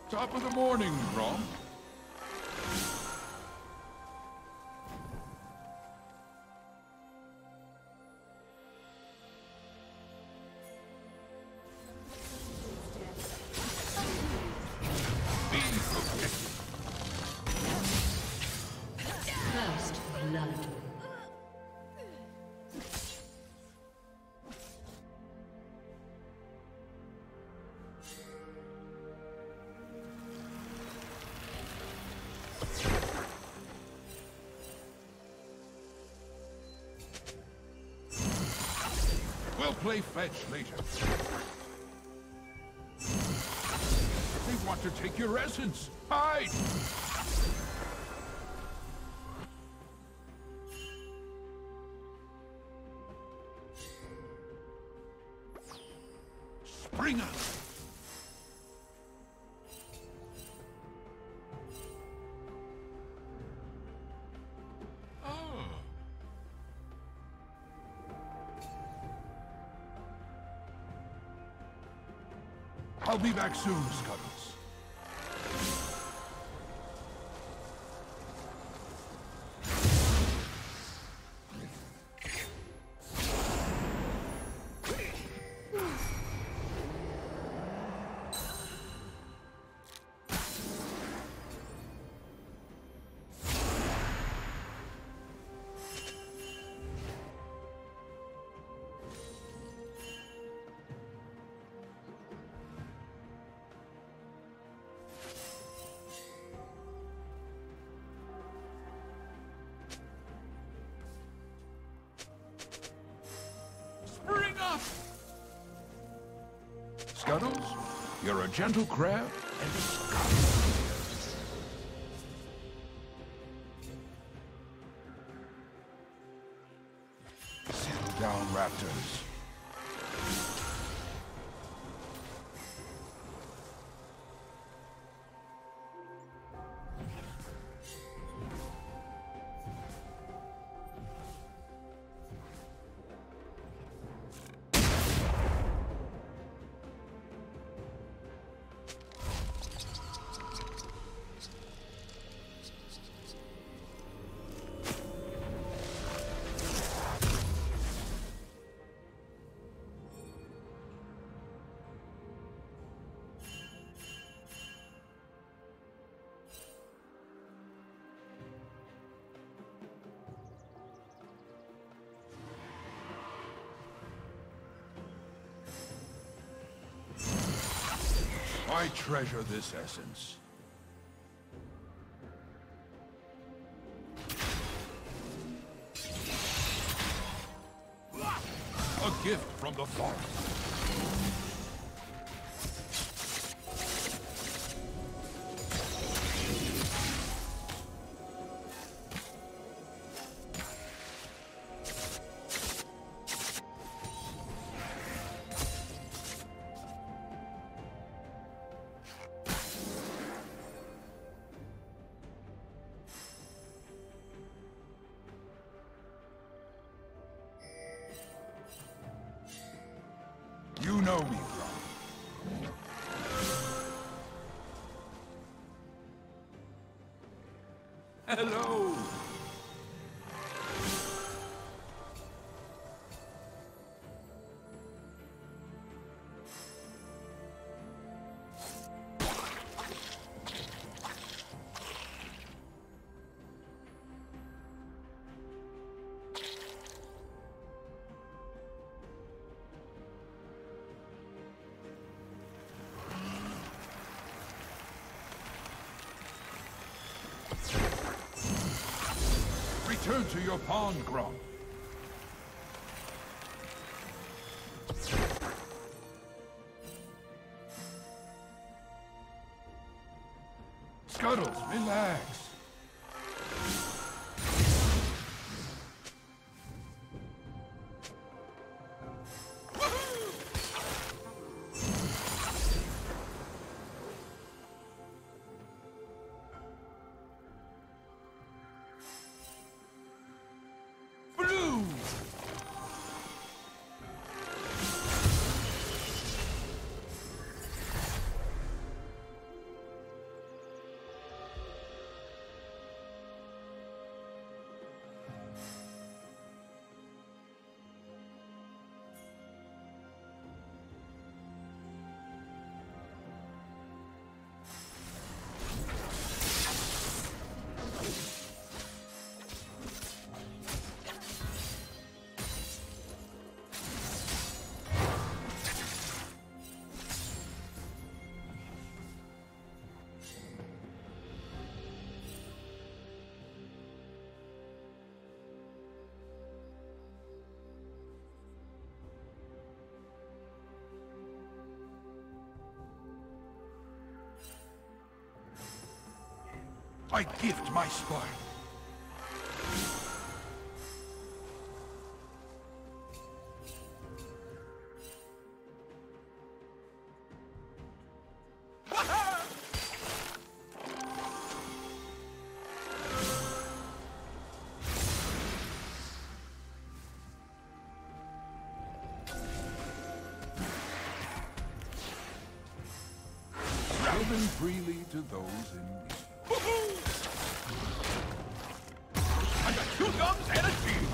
Top of the morning, Grom. First blood. We'll play fetch later. They want to take your essence. Hide! Springer! I'll be back soon, Scuttles. Scuttles, you're a gentle crab and a scuttle. Settle down, raptors. I treasure this essence. A gift from the forest. You know me, Grom. Hello! Return to your pond, Grom. Scuttles, relax. I gift my spark. Given freely to those in need. I got 2 gums and a shield.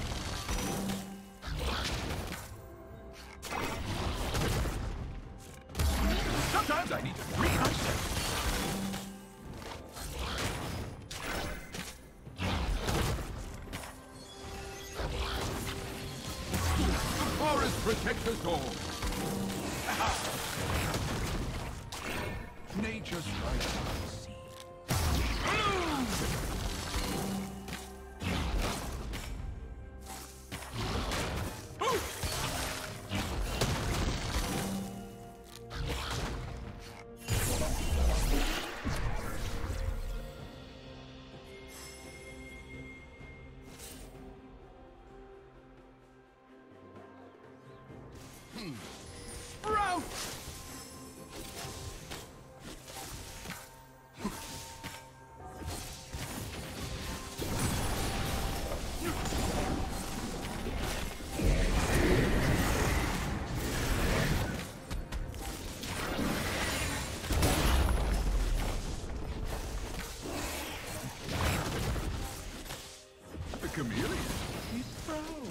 Sometimes I need to free myself. The forest protects us all. Nature strikes unseen. Sprout! The chameleon. He's proud.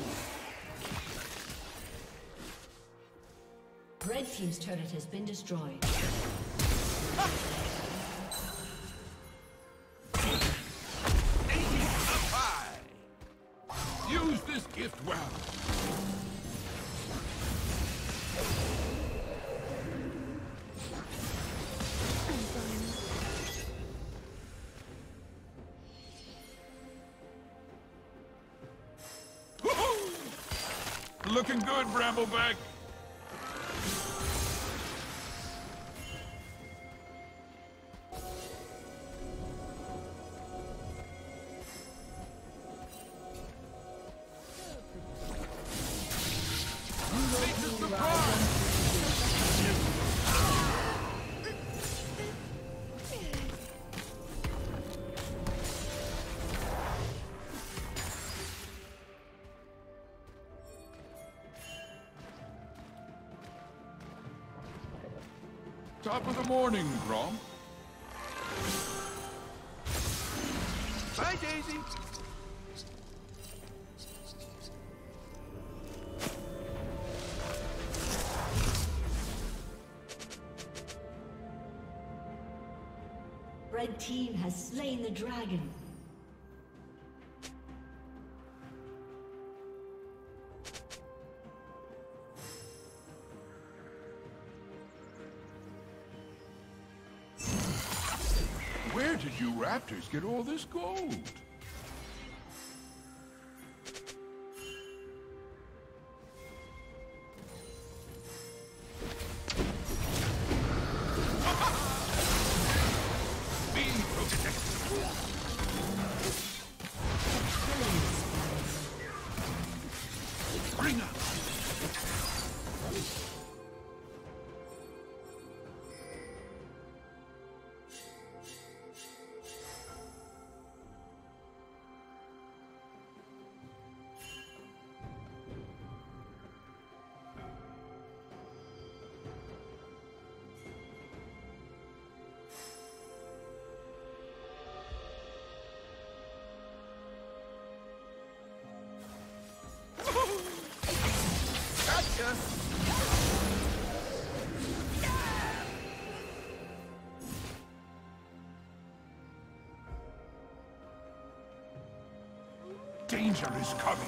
Red team's turret has been destroyed. Aiming up high. Use this gift well. Looking good, Brambleback. Top of the morning, Grom. Bye, Daisy. Red team has slain the dragon. Where did you raptors get all this gold? Bring up. Gotcha! Danger is coming.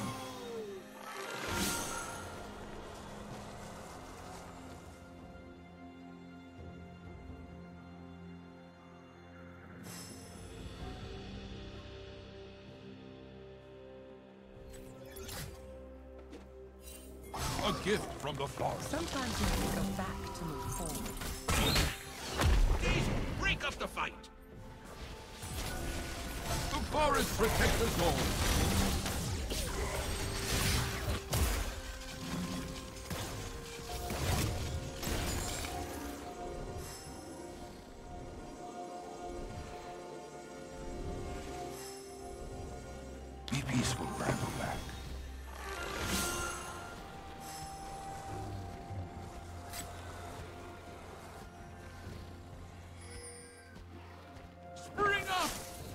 A gift from the forest. Sometimes you have to go back to move forward. Please break up the fight. forest protects us all. Be peaceful, Brambleback. Spring up!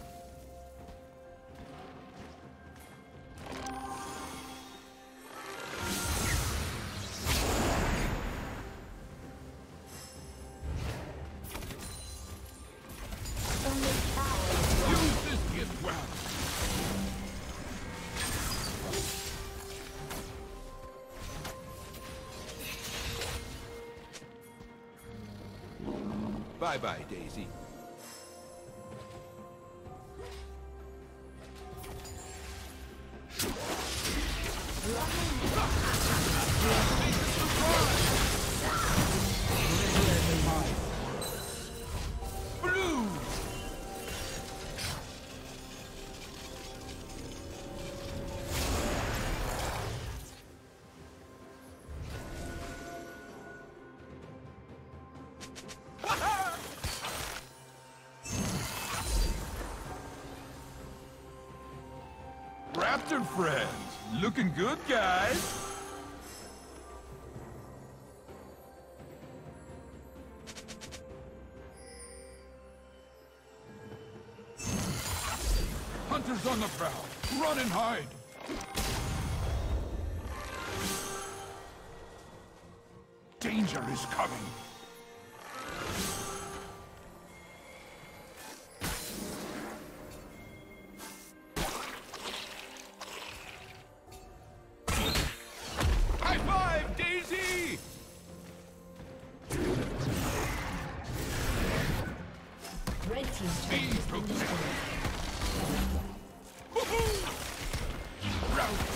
Use this gift well. Bye-bye, Daisy. Blue! Raptor friends, looking good, guys. Hunters on the prowl. Run and hide. Danger is coming. High five, Daisy! Red team's turret has been destroyed. Rout!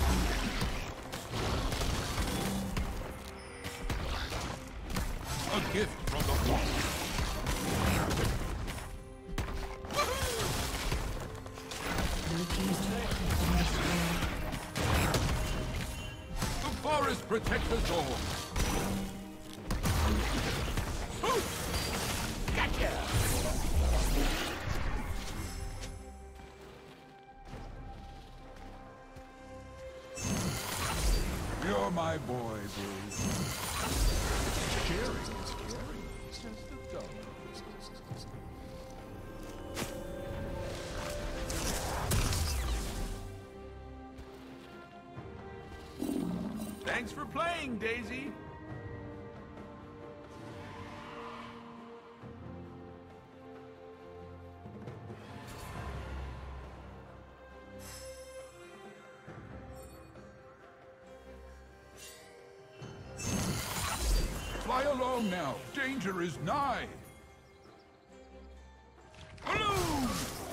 A gift from the wall. Blue team's turret has been destroyed. The forest protects us all. Gotcha! You're my boy, Blue. Sharing is caring, says the dog. Thanks for playing, Daisy. Fly along now. Danger is nigh. Blue!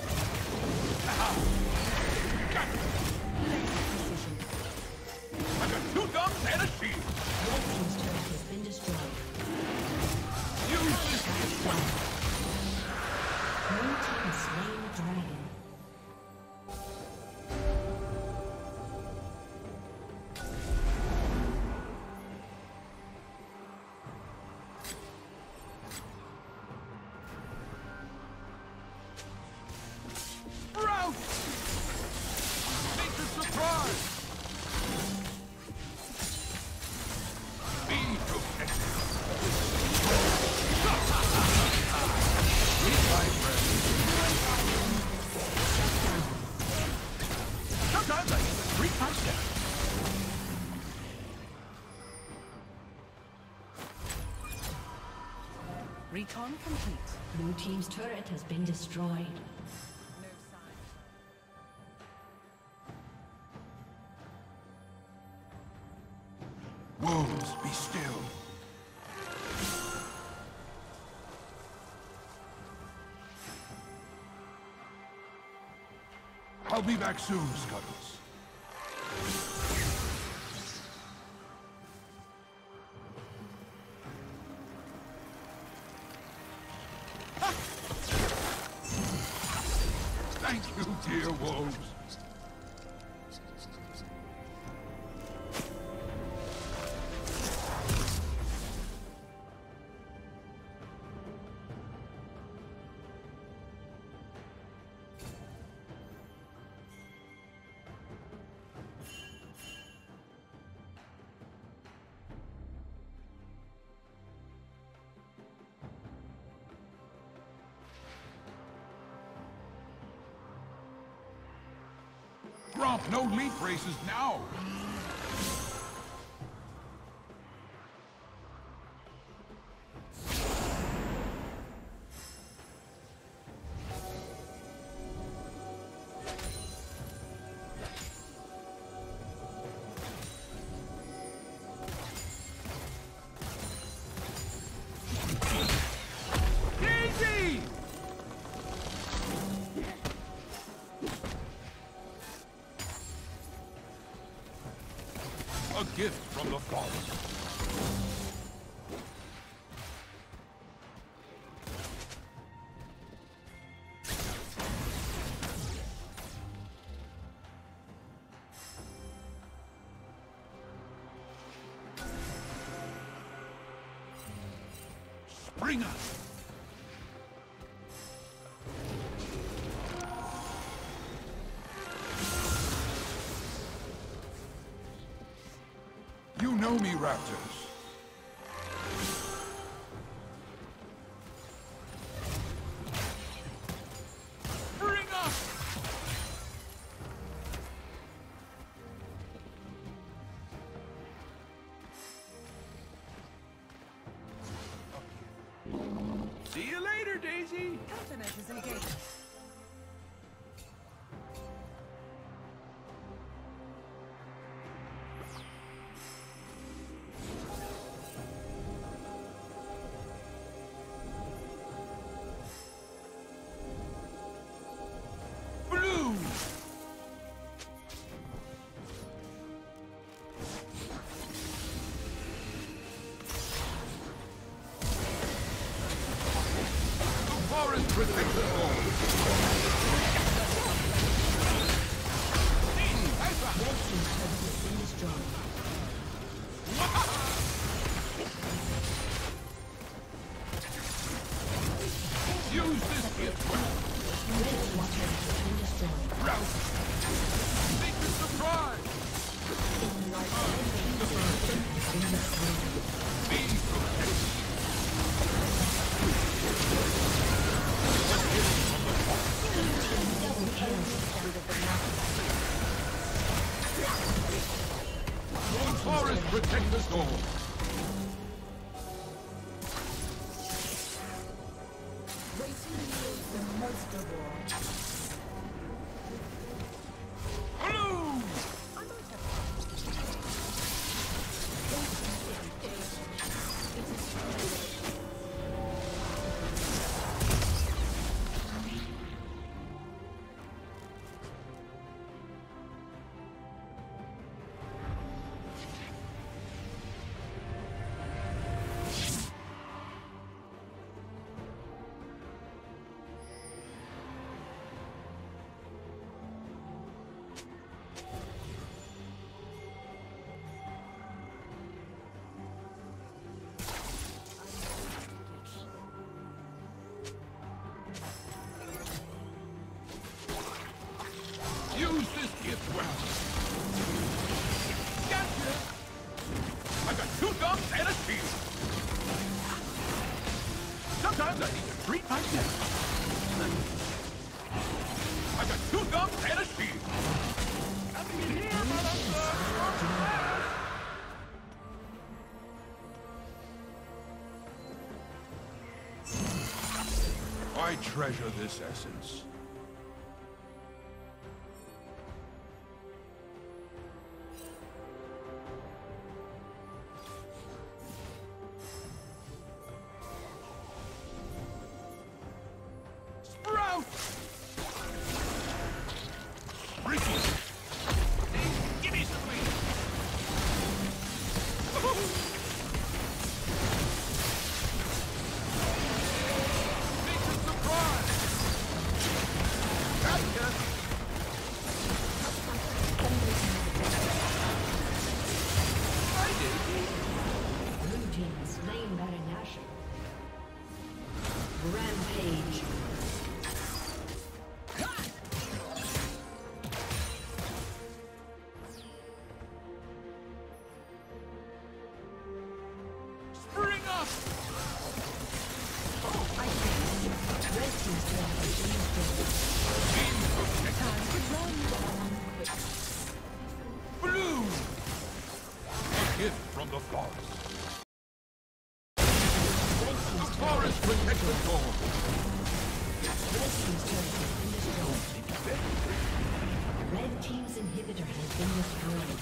I got two guns and a shield. Red team's turret has been destroyed. Use this as well. Blue team has slain the dragon. Rout! Nature's surprise! Be protected. Read my friend. Sometimes I even treat myself. Recon complete. Blue team's turret has been destroyed. No sign. Wolves, be still. I'll be back soon, Scuttles. Thank you, dear wolves. Grump, no meat races now! Easy! A gift from the forest. Springer! You know me, Raptors. Bring up! See you later, Daisy. Countermeasures engaged. Blue! The forest protects us all. Use this gift well. Rout! Secret surprise! Be protected. The forest protects us all. Blue! Use this gift well. Gotcha! I got 2 guns and a shield. Sometimes I need to treat myself. I got 2 guns and a shield. Come in here, motherfucker! I treasure this essence. Sprout! Ricky! Give me some meat! Make a surprise! Rampage. Spring up! Red team's turret has been destroyed. Time to run. Blue! A gift from the forest. Red The team's turret forest protects us all. Red team's turret has been destroyed. Red team's inhibitor has been destroyed.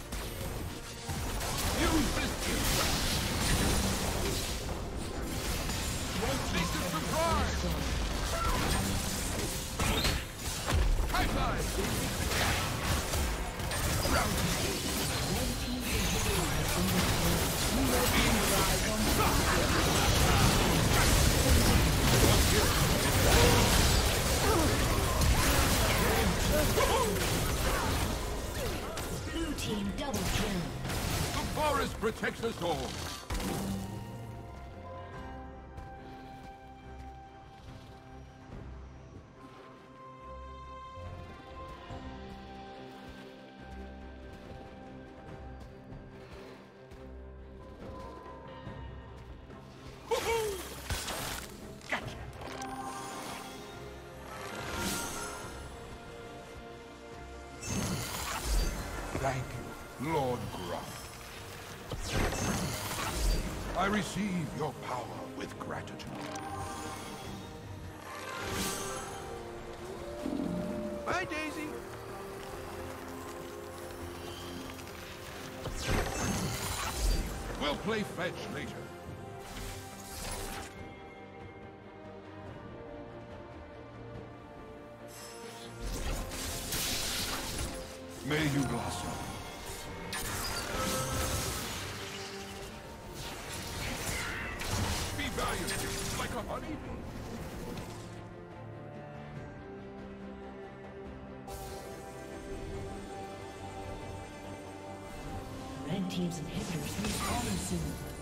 Use this gift. Red This team's is turret the has been prize. destroyed. High five! Round. Red team's inhibitor has been destroyed. Blue team double kill. The forest protects us all. Woohoo! Gotcha. Thank you, Lord Gruff. I receive your power with gratitude. Bye, Daisy. We'll play fetch later. May you blossom. Be valiant, like a honey. Red team's inhibitors respawning soon.